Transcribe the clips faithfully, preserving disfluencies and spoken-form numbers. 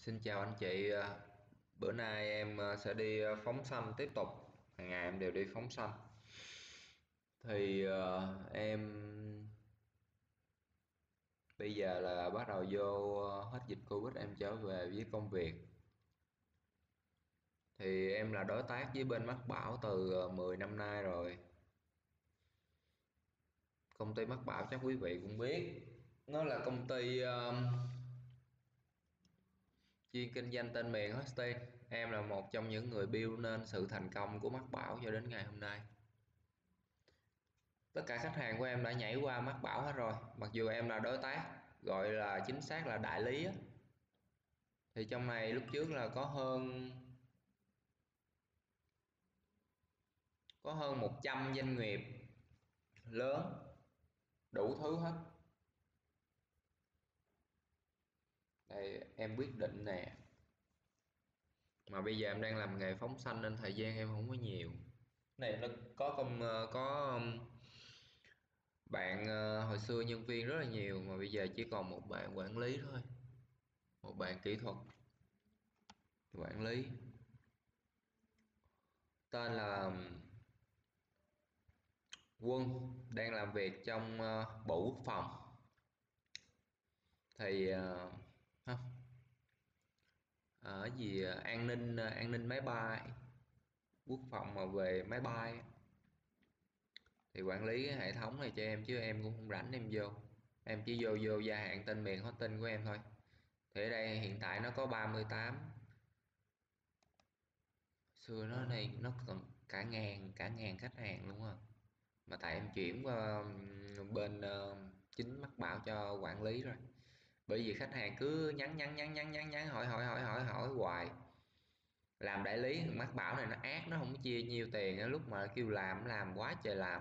Xin chào anh chị, à, bữa nay em à, sẽ đi à, phóng sanh tiếp tục. Hàng ngày em đều đi phóng sanh. Thì à, em bây giờ là bắt đầu vô à, hết dịch Covid em trở về với công việc. Thì em là đối tác với bên Mắc Bảo từ à, mười năm nay rồi. Công ty Mắc Bảo chắc quý vị cũng biết. Nó là công ty à, chuyên kinh doanh tên miền hosting. Em là một trong những người build nên sự thành công của Mắc Bảo cho đến ngày hôm nay. Tất cả khách hàng của em đã nhảy qua Mắc Bảo hết rồi, mặc dù em là đối tác, gọi là chính xác là đại lý á. Thì trong này lúc trước là có hơn có hơn một trăm doanh nghiệp lớn, đủ thứ hết. Đây em quyết định nè. Mà bây giờ em đang làm nghề phóng sanh nên thời gian em không có nhiều. Này nó có công có um, bạn uh, hồi xưa nhân viên rất là nhiều mà bây giờ chỉ còn một bạn quản lý thôi, một bạn kỹ thuật quản lý, tên là Quân, đang làm việc trong uh, Bộ Quốc phòng. Thì uh, không ở gì uh, an ninh uh, an ninh máy bay, quốc phòng mà về máy bay thì quản lý cái hệ thống này cho em, chứ em cũng không rảnh em vô. Em chỉ vô vô gia hạn tên miền hosting của em thôi. Thì ở đây hiện tại nó có ba mươi tám, xưa nó này nó còn cả ngàn cả ngàn khách hàng luôn à. Mà tại em chuyển qua um, bên uh, chính Mắc Bảo cho quản lý rồi, bởi vì khách hàng cứ nhắn nhắn nhắn nhắn nhắn nhắn hỏi hỏi hỏi hỏi hỏi hoài. Làm đại lý Mắc Bảo này nó ác, nó không chia nhiêu tiền á, lúc mà kêu làm làm quá trời làm.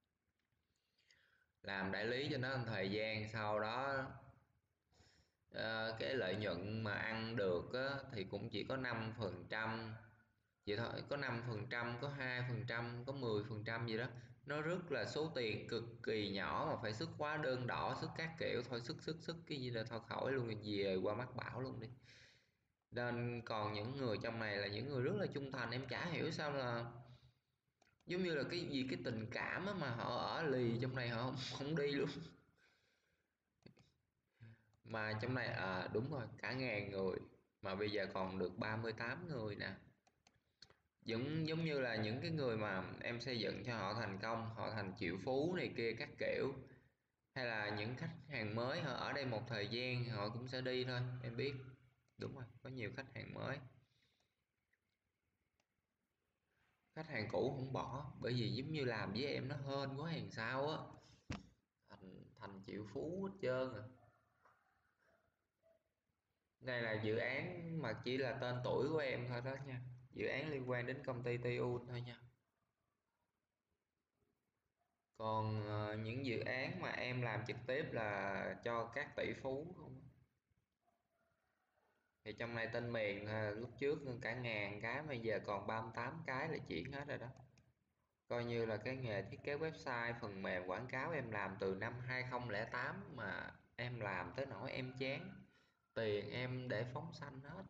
Làm đại lý cho nó một thời gian sau đó ờ, cái lợi nhuận mà ăn được á, thì cũng chỉ có năm phần trăm, vậy thôi. Có năm phần trăm, có hai phần trăm, có mười phần trăm gì đó. Nó rất là số tiền cực kỳ nhỏ mà phải xuất hóa đơn đỏ, xuất các kiểu. Thôi xuất xuất xuất cái gì là thôi khỏi luôn, về qua Mắc Bảo luôn đi. Nên còn những người trong này là những người rất là trung thành, em chả hiểu sao là giống như là cái gì cái tình cảm á, mà họ ở lì trong này họ không, không đi luôn. Mà trong này à đúng rồi, cả ngàn người mà bây giờ còn được ba mươi tám người nè. Giống giống như là những cái người mà em xây dựng cho họ thành công, họ thành triệu phú này kia các kiểu, hay là những khách hàng mới họ ở đây một thời gian họ cũng sẽ đi thôi, em biết. Đúng rồi, có nhiều khách hàng mới, khách hàng cũ không bỏ, bởi vì giống như làm với em nó hên quá hàng sao á, thành thành triệu phú hết trơn à. Đây là dự án mà chỉ là tên tuổi của em thôi đó nha, dự án liên quan đến công ty tê u thôi nha. Còn ờ, những dự án mà em làm trực tiếp là cho các tỷ phú không. Thì trong này tên miền ờ, lúc trước cả ngàn cái, bây giờ còn ba mươi tám cái là chuyển hết rồi đó. Coi như là cái nghề thiết kế website phần mềm quảng cáo em làm từ năm hai không không tám, mà em làm tới nỗi em chán, tiền em để phóng sanh hết.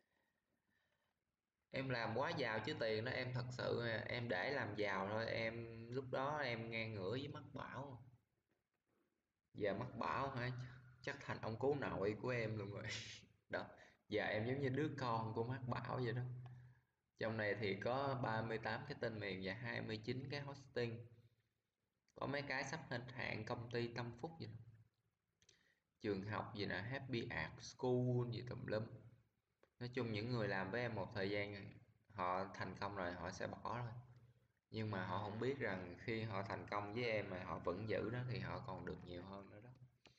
Em làm quá giàu chứ tiền đó em thật sự em để làm giàu thôi. Em lúc đó em ngang ngửa với Mắc Bảo, giờ Mắc Bảo hả, chắc thành ông cố nội của em luôn rồi. Đó, giờ em giống như đứa con của Mắc Bảo vậy đó. Trong này thì có ba mươi tám cái tên miền và hai mươi chín cái hosting. Có mấy cái sắp hết hạn, công ty Tâm Phúc gì đó, trường học gì nè, Happy Art School gì tùm lum. Nói chung những người làm với em một thời gian họ thành công rồi họ sẽ bỏ thôi, nhưng mà họ không biết rằng khi họ thành công với em mà họ vẫn giữ đó thì họ còn được nhiều hơn nữa đó.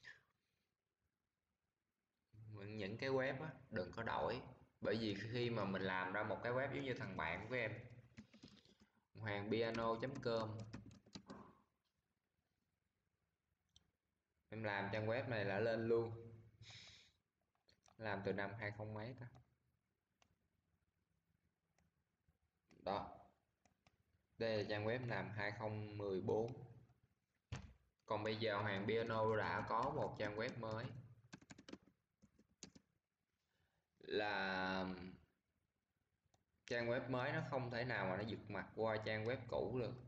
Những cái web á đừng có đổi, bởi vì khi mà mình làm ra một cái web giống như thằng bạn của em, hoàng piano chấm com, em làm trang web này là lên luôn, làm từ năm hai không mấy ta. Đó, đây là trang web làm hai không một bốn. Còn bây giờ Hoàng Piano đã có một trang web mới là trang web mới nó không thể nào mà nó giật mặt qua trang web cũ được.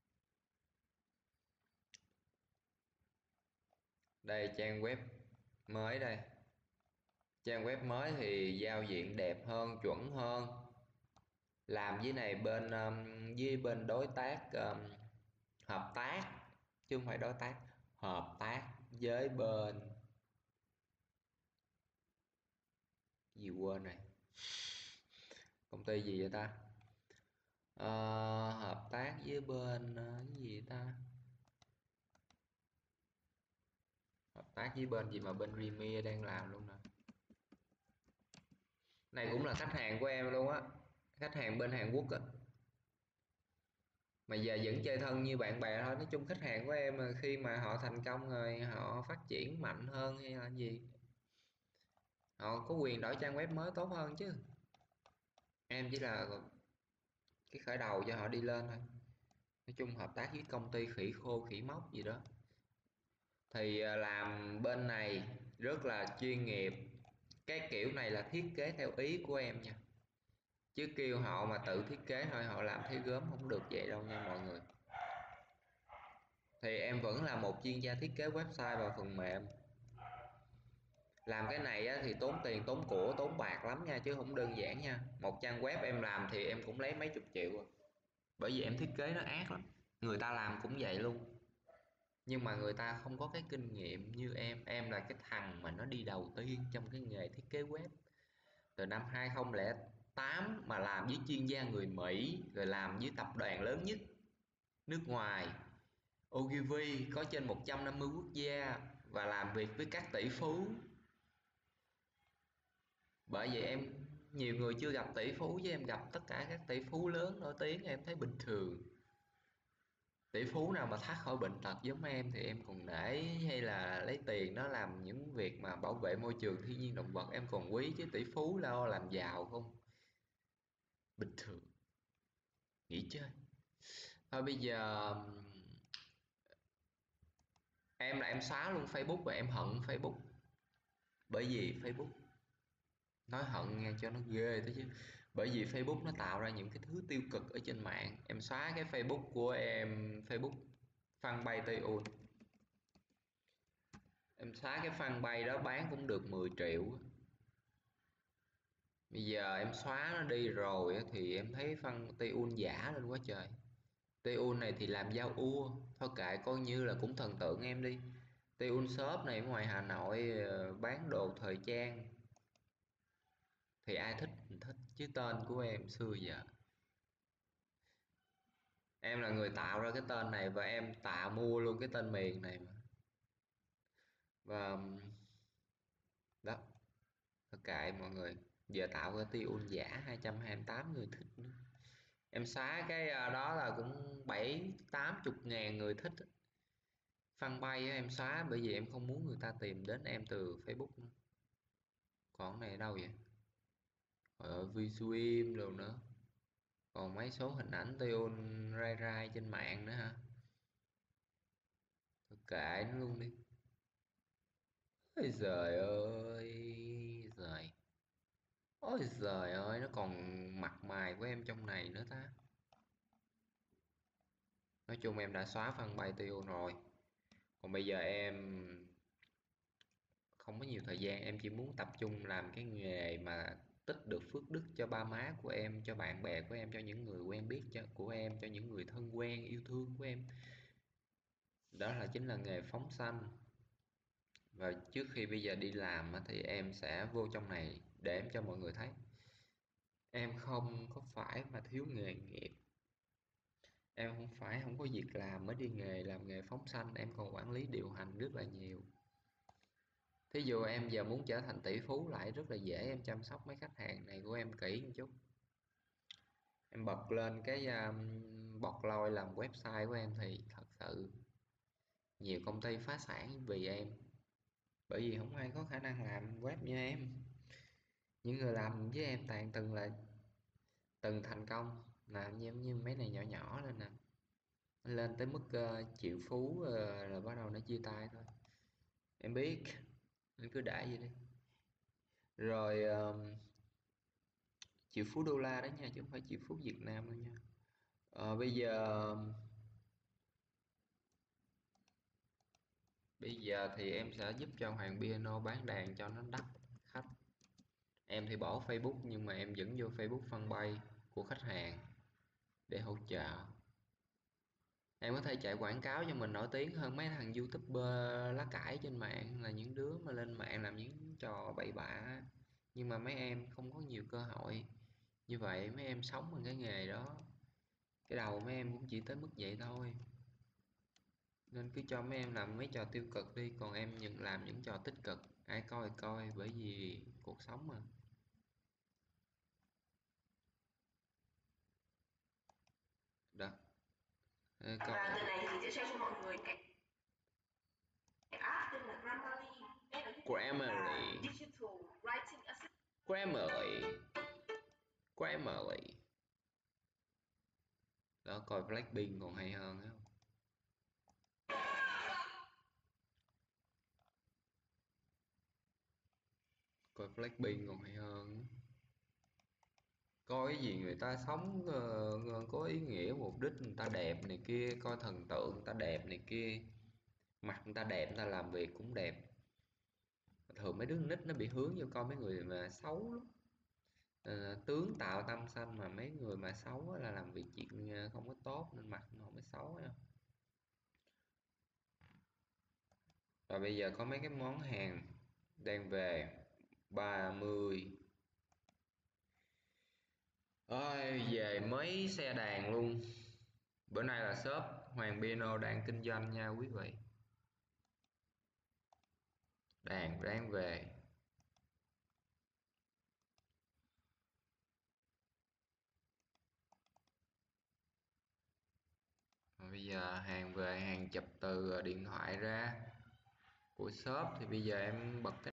Đây trang web mới đây. Trang web mới thì giao diện đẹp hơn, chuẩn hơn. Làm với này bên um, với bên đối tác um, hợp tác chứ không phải đối tác, hợp tác với bên gì quên này, công ty gì vậy ta? Ờ, hợp tác với bên ờ, cái gì ta, hợp tác với bên gì mà bên Premier đang làm luôn nè. Này cũng là khách hàng của em luôn á, khách hàng bên Hàn Quốc á, mà giờ vẫn chơi thân như bạn bè thôi. Nói chung khách hàng của em mà khi mà họ thành công rồi họ phát triển mạnh hơn hay là gì, họ có quyền đổi trang web mới tốt hơn chứ. Em chỉ là cái khởi đầu cho họ đi lên thôi. Nói chung hợp tác với công ty khỉ khô khỉ móc gì đó thì à, làm bên này rất là chuyên nghiệp. Cái kiểu này là thiết kế theo ý của em nha, chứ kêu họ mà tự thiết kế thôi họ làm thấy gớm không được vậy đâu nha mọi người. Thì em vẫn là một chuyên gia thiết kế website và phần mềm. Làm cái này á, thì tốn tiền tốn của tốn bạc lắm nha, chứ không đơn giản nha. Một trang web em làm thì em cũng lấy mấy chục triệu à. Bởi vì em thiết kế nó ác lắm, người ta làm cũng vậy luôn, nhưng mà người ta không có cái kinh nghiệm như em. Em là cái thằng mà nó đi đầu tiên trong cái nghề thiết kế web từ năm hai không không tám, mà làm với chuyên gia người Mỹ, rồi làm với tập đoàn lớn nhất nước ngoài Ogilvy, có trên một trăm năm mươi quốc gia, và làm việc với các tỷ phú. Bởi vậy em, nhiều người chưa gặp tỷ phú, với em gặp tất cả các tỷ phú lớn nổi tiếng em thấy bình thường. Tỷ phú nào mà thoát khỏi bệnh tật giống em thì em còn nể, hay là lấy tiền nó làm những việc mà bảo vệ môi trường thiên nhiên động vật em còn quý, chứ tỷ phú lo làm giàu không, bình thường, nghỉ chơi. Thôi bây giờ em là em xóa luôn Facebook, và em hận Facebook. Bởi vì Facebook, nói hận nghe cho nó ghê thế chứ, bởi vì Facebook nó tạo ra những cái thứ tiêu cực ở trên mạng. Em xóa cái Facebook của em, Facebook fanpage Tây Un, em xóa cái fanpage đó bán cũng được mười triệu. Bây giờ em xóa nó đi rồi thì em thấy phân Tây giả lên quá trời. Tây này thì làm giao ua thôi kệ, coi như là cũng thần tượng em đi. Tây shop này ở ngoài Hà Nội ờ, bán đồ thời trang thì ai thích thì thích, chứ tên của em xưa giờ, em là người tạo ra cái tên này và em tạo mua luôn cái tên miền này mà. Và đó, thôi kệ mọi người, giờ tạo ra Tây giả hai trăm hai mươi tám người thích nữa. Em xóa cái à, đó là cũng bảy tám chục ngàn người thích. Fanpage em xóa bởi vì em không muốn người ta tìm đến em từ Facebook nữa. Còn cái này đâu vậy? Ở Vswim rồi nữa, còn mấy số hình ảnh tiêu rai rai trên mạng nữa hả? Thôi kệ nó luôn đi. Ôi giời ơi giời, ôi giời ơi, nó còn mặt mày của em trong này nữa ta. Nói chung em đã xóa fanpage tiêu rồi, còn bây giờ em không có nhiều thời gian, em chỉ muốn tập trung làm cái nghề mà tích được phước đức cho ba má của em, cho bạn bè của em, cho những người quen biết cho của em, cho những người thân quen yêu thương của em. Đó là chính là nghề phóng sanh. Và trước khi bây giờ đi làm thì em sẽ vô trong này để em cho mọi người thấy em không có phải mà thiếu nghề nghiệp. Em không phải không có việc làm mới đi nghề làm nghề phóng sanh, em còn quản lý điều hành rất là nhiều. Thí dụ em giờ muốn trở thành tỷ phú lại rất là dễ, em chăm sóc mấy khách hàng này của em kỹ một chút. Em bật lên cái um, bật lôi làm website của em thì thật sự nhiều công ty phá sản vì em. Bởi vì không ai có khả năng làm web như em. Những người làm với em toàn từng là từng thành công, làm như, như mấy này nhỏ nhỏ lên nè, lên tới mức uh, triệu phú uh, là bắt đầu nó chia tay thôi. Em biết, anh cứ để vậy đi. Rồi uh, Triệu phú đô la đấy nha, chứ không phải triệu phú Việt Nam đâu nha. Ờ, bây giờ bây giờ thì em sẽ giúp cho Hoàng Piano bán đàn cho nó đắt khách. Em thì bỏ Facebook nhưng mà em vẫn vô Facebook fanpage của khách hàng để hỗ trợ. Em có thể chạy quảng cáo cho mình nổi tiếng hơn mấy thằng YouTuber lá cải trên mạng, là những đứa mà lên mạng làm những trò bậy bạ. Nhưng mà mấy em không có nhiều cơ hội. Như vậy mấy em sống bằng cái nghề đó. Cái đầu mấy em cũng chỉ tới mức vậy thôi. Nên cứ cho mấy em làm mấy trò tiêu cực đi, còn em nhận làm những trò tích cực. Ai coi coi, bởi vì cuộc sống mà. Đó. Ê, coi. Và từ này thì sẽ share cho mọi người cái app tên là Grammarly. Đây là Grammarly. digital writing assistant. Grammarly. Grammarly. Đó, coi Blackpink còn hay hơn á. Coi Blackpink còn hay hơn. Coi cái gì người ta sống ờ, có ý nghĩa mục đích, người ta đẹp này kia, coi thần tượng người ta đẹp này kia, mặt người ta đẹp, người ta làm việc cũng đẹp. Thường mấy đứa nít nó bị hướng vô coi mấy người mà xấu lắm. Ờ, tướng tạo tâm xanh, mà mấy người mà xấu là làm việc chuyện ờ, không có tốt nên mặt nó mới xấu nha. Và bây giờ có mấy cái món hàng đang về ba mươi. Ôi, về mấy xe đàn luôn. Bữa nay là shop Hoàng Piano đang kinh doanh nha quý vị. Đàn đang về. Rồi bây giờ hàng về, hàng chụp từ điện thoại ra của shop thì bây giờ em bật cái